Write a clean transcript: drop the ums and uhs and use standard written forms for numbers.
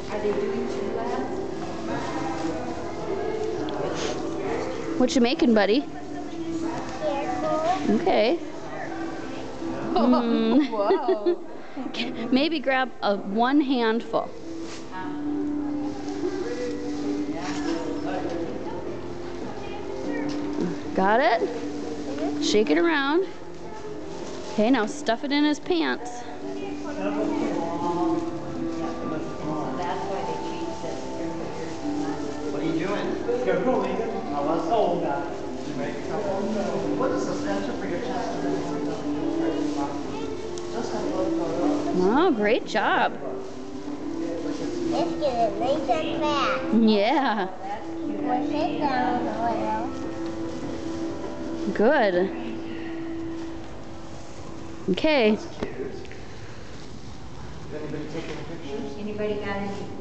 Are they doing 2 laps? What you making, buddy? Okay. Whoa. Maybe grab one handful. Got it? Shake it around. Okay, now stuff it in his pants. What are you doing? What is the center for your chest? Oh, great job. Let's get it nice and fast. Yeah. Push it down a little. Good. Okay. Anybody taking pictures? Anybody got any